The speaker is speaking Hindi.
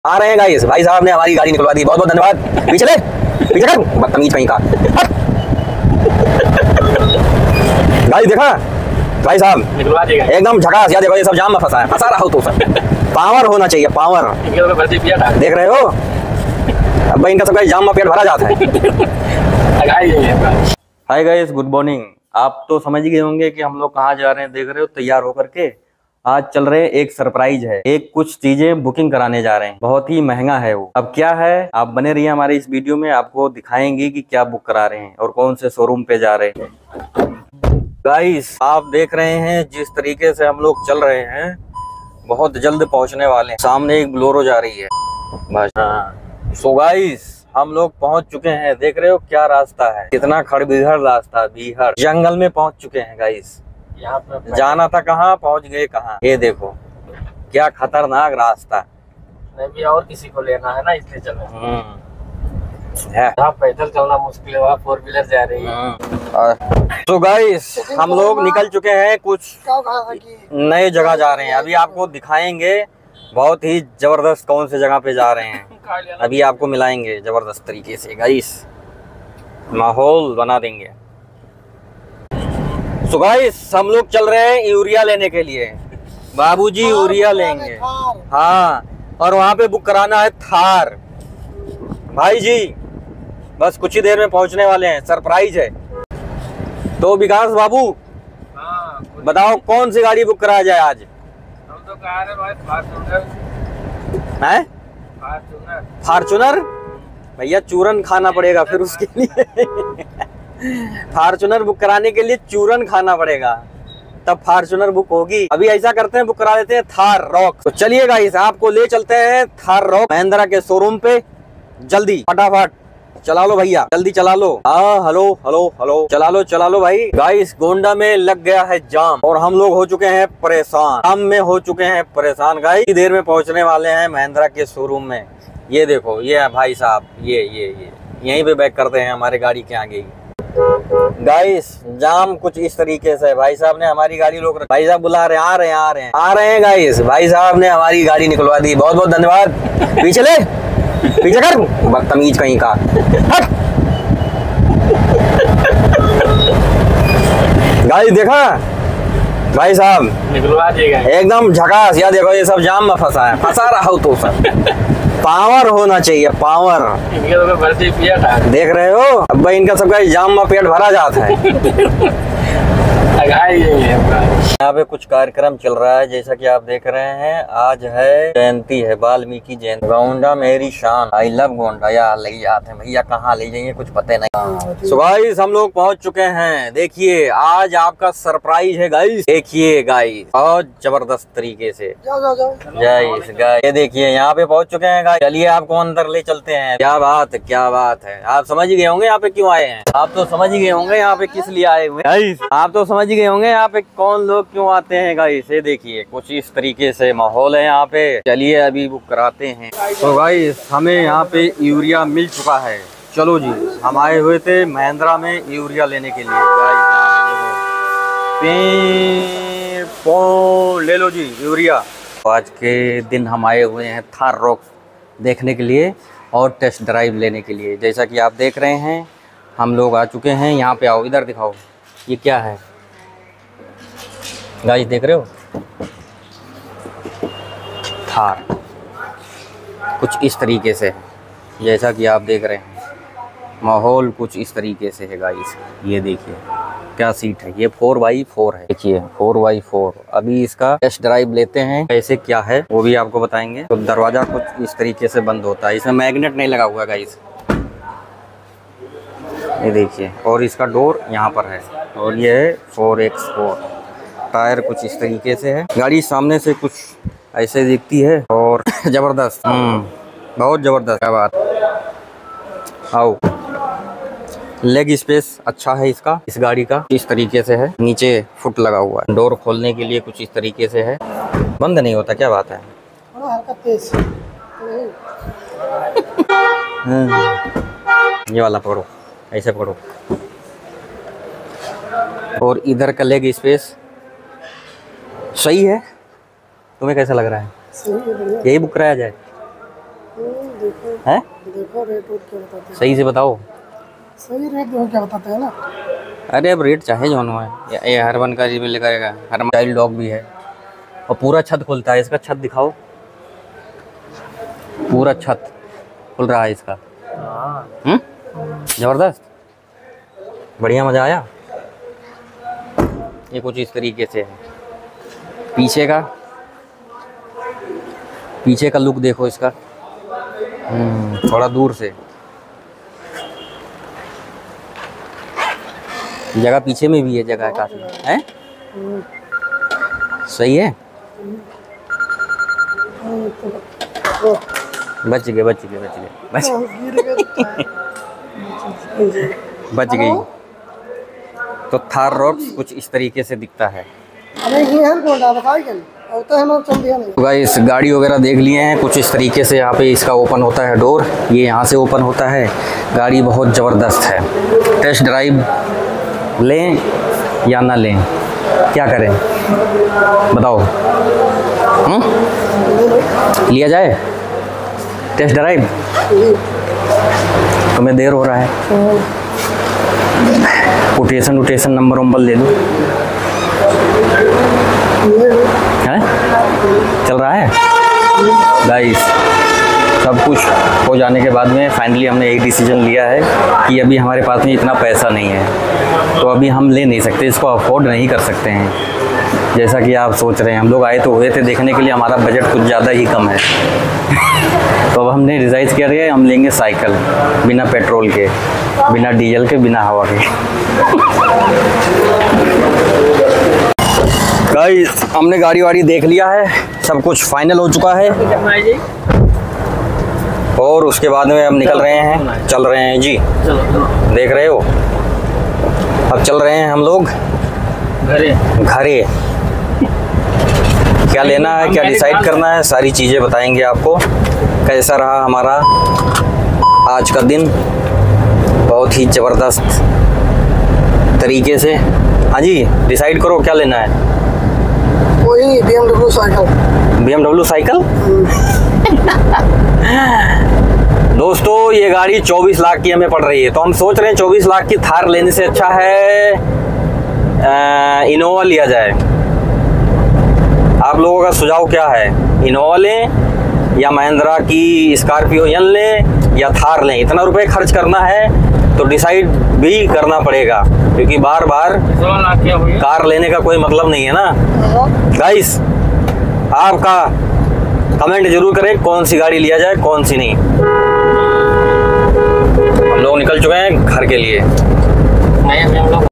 आ रहे हैं गाइस, भाई साहब ने हमारी गाड़ी निकलवा दी, बहुत बहुत धन्यवाद। पीछे ले, पीछे कर, बदतमीज कहीं का। गाइस देखा भाई साहब निकलवा देगा एकदम झकास। यार देखो ये सब जाम में फंसा है, फंसा रहा हो तो सर पावर होना चाहिए, पावर। देख रहे हो अब भाई इनका सबका जाम में पेट भरा जाता है। Hi guys, good morning. आप तो समझ गए होंगे कि हम लोग कहाँ जा रहे हैं। देख रहे हो तैयार होकर के आज चल रहे हैं, एक सरप्राइज है, एक कुछ चीजें बुकिंग कराने जा रहे हैं, बहुत ही महंगा है वो। अब क्या है, आप बने रहिए हमारे इस वीडियो में, आपको दिखाएंगे कि क्या बुक करा रहे हैं और कौन से शोरूम पे जा रहे हैं। गाइस आप देख रहे हैं जिस तरीके से हम लोग चल रहे हैं, बहुत जल्द पहुंचने वाले हैं। सामने एक बोलेरो जा रही है। सो गाइस हम लोग पहुंच चुके हैं। देख रहे हो क्या रास्ता है, कितना खड़बीहड़ रास्ता, बीहड़ जंगल में पहुंच चुके हैं गाइस। यहाँ पे जाना था कहाँ, पहुंच गए कहाँ। ये देखो क्या खतरनाक रास्ता। नहीं भी और किसी को लेना है ना, इसलिए चल रहे हैं। है पैदल चलना मुश्किल है, वहाँ 4 व्हीलर जा रही है। तो गाइस हम लोग निकल चुके हैं, कुछ नए जगह जा रहे हैं। अभी आपको दिखाएंगे बहुत ही जबरदस्त कौन से जगह पे जा रहे हैं। अभी आपको मिलाएंगे जबरदस्त तरीके से गाइस, माहौल बना देंगे। तो गाइस हम लोग चल रहे हैं यूरिया लेने के लिए। बाबूजी यूरिया लेंगे, हाँ, और वहाँ पे बुक कराना है थार। भाई जी बस कुछ ही देर में पहुंचने वाले हैं, सरप्राइज है। तो विकास बाबू बताओ कौन सी गाड़ी बुक कराया जाए आज। हम तो कह रहे भाई फार्चूनर। भैया चूरन खाना पड़ेगा फिर उसके लिए। फार्चूनर बुक कराने के लिए चूरन खाना पड़ेगा, तब फार्चूनर बुक होगी। अभी ऐसा करते हैं, बुक करा लेते हैं थार रॉक। तो चलिए गाइस आपको ले चलते हैं थार रॉक महिंद्रा के शोरूम पे। जल्दी फटाफट चला लो भैया, जल्दी चला लो। हाँ हेलो हेलो हेलो, चला लो भाई। गाइस गोंडा में लग गया है जाम और हम लोग हो चुके हैं परेशान, हम में हो चुके हैं परेशान। गाइस देर में पहुंचने वाले हैं महिंद्रा के शोरूम में। ये देखो ये है भाई साहब, ये यहीं पे बैक करते हैं हमारे गाड़ी के आगे ही। गाइस जाम कुछ इस तरीके से, भाई साहब ने हमारी गाड़ी रोक रखी। भाई साहब बुला रहे हैं, आ रहे हैं गाइस। भाई साहब ने हमारी गाड़ी निकलवा दी, बहुत बहुत धन्यवाद। पीछे ले, पीछे कर, बदतमीज कहीं का। गाइस देखा भाई साहब निकलवा देगा एकदम झकास। यार देखो ये सब जाम में फंसा है, फंसा रहा हो तो सर पावर होना चाहिए, पावर। देख रहे हो अब भाई इनका सबका जाम में पेट भरा जाता है। यहाँ पे कुछ कार्यक्रम चल रहा है, जैसा कि आप देख रहे हैं। आज है जयंती है, वाल्मीकि जयंती। गोंडा मेरी शान, आई लव गोंडा। यार ले जाते हैं भैया, कहाँ ले जाइए कुछ पता नहीं। सो गाइस हम लोग पहुंच चुके हैं। देखिए आज आपका सरप्राइज है गाइस। देखिए गाइस बहुत जबरदस्त तरीके से गाइस ये देखिए यहाँ पे पहुंच चुके हैं गाइस। चलिए आपको अंदर ले चलते हैं। क्या बात है, क्या बात है। आप समझ गए होंगे यहाँ पे क्यों आए हैं, आप तो समझ गए होंगे यहाँ पे किस लिए आए हुए गाइस। आप तो समझ गए होंगे यहाँ पे कौन लोग क्यों आते हैं गाइस। ये देखिए कुछ इस तरीके से माहौल है यहाँ पे। चलिए अभी बुक कराते हैं। तो गाइस हमें यहाँ पे यूरिया मिल चुका है। चलो जी, हम आए हुए थे महिंद्रा में यूरिया लेने के लिए। ले लो जी यूरिया। आज के दिन हम आए हुए हैं थार रॉक देखने के लिए और टेस्ट ड्राइव लेने के लिए। जैसा कि आप देख रहे हैं हम लोग आ चुके हैं। यहाँ पे आओ, इधर दिखाओ ये क्या है गाइस। देख रहे हो थार कुछ इस तरीके से है, जैसा कि आप देख रहे हैं। माहौल कुछ इस तरीके से है गाइस। ये देखिए क्या सीट है, ये 4x4 है। देखिए 4x4। अभी इसका टेस्ट ड्राइव लेते हैं, कैसे क्या है वो भी आपको बताएंगे। तो दरवाजा कुछ इस तरीके से बंद होता है, इसमें मैग्नेट नहीं लगा हुआ गाइस। ये देखिए, और इसका डोर यहाँ पर है, और ये है 4x4। टायर कुछ इस तरीके से है। गाड़ी सामने से कुछ ऐसे दिखती है और जबरदस्त, बहुत जबरदस्त। क्या बात। आओ, लेग स्पेस अच्छा है इसका, इस गाड़ी का इस तरीके से है। नीचे फुट लगा हुआ है। डोर खोलने के लिए कुछ इस तरीके से है, बंद नहीं होता। क्या बात है। ये वाला पकड़ो, ऐसे पकड़ो। और इधर का लेग स्पेस सही है। तुम्हें कैसा लग रहा है, यही बुक कराया जाए। है? देखो रेट क्या बताते हैं। सही से बताओ। सही रेट देखो क्या बताते हैं ना। अरे अब रेट चाहे जो है, ये हर वन का जी मिल करेगा। हर चाइल्ड डॉग भी है और पूरा छत खुलता है इसका। छत दिखाओ, पूरा छत खुल रहा है इसका। जबरदस्त, बढ़िया, मज़ा आया। ये कुछ इस तरीके से है। पीछे का लुक देखो इसका, थोड़ा दूर से। जगह पीछे में भी है, जगह काफी है। सही है। बच गए बच गई। तो थार रॉक्स कुछ इस तरीके से दिखता है। तो गाइस गाड़ी वगैरह देख लिए हैं। कुछ इस तरीके से यहाँ पे इसका ओपन होता है डोर, ये यहाँ से ओपन होता है। गाड़ी बहुत ज़बरदस्त है। टेस्ट ड्राइव लें या ना लें, क्या करें बताओ? लिया जाए टेस्ट ड्राइव? तुम्हें देर हो रहा है, कोटेशन नंबर ले लो। है? चल रहा है गाइस। सब कुछ हो जाने के बाद में फाइनली हमने एक डिसीजन लिया है कि अभी हमारे पास में इतना पैसा नहीं है, तो अभी हम ले नहीं सकते, इसको अफोर्ड नहीं कर सकते हैं। जैसा कि आप सोच रहे हैं, हम लोग आए तो हुए थे देखने के लिए, हमारा बजट कुछ ज़्यादा ही कम है। तो अब हमने डिसाइड किया है हम लेंगे साइकिल, बिना पेट्रोल के, बिना डीजल के, बिना हवा के। गाइस हमने गाड़ी वाड़ी देख लिया है, सब कुछ फाइनल हो चुका है और उसके बाद में हम निकल रहे हैं, चल रहे हैं जी। देख रहे हो, अब चल रहे हैं हम लोग घरे। क्या लेना है, क्या डिसाइड करना है, सारी चीज़ें बताएंगे आपको। कैसा रहा हमारा आज का दिन, बहुत ही ज़बरदस्त तरीके से। हाँ जी, डिसाइड करो क्या लेना है। वही BMW साइकिल। BMW cycle? दोस्तों ये गाड़ी 24 लाख की हमें पड़ रही है, तो हम सोच रहे हैं 24 लाख की थार लेने से अच्छा है इनोवा लिया जाए। आप लोगों का सुझाव क्या है, इनोवा लें या महिंद्रा की स्कॉर्पियो लें या थार लें? इतना रुपए खर्च करना है तो डिसाइड भी करना पड़ेगा, क्योंकि बार बार कार लेने का कोई मतलब नहीं है ना। गाइस आपका कमेंट जरूर करें कौन सी गाड़ी लिया जाए, कौन सी नहीं। हम लोग निकल चुके हैं घर के लिए।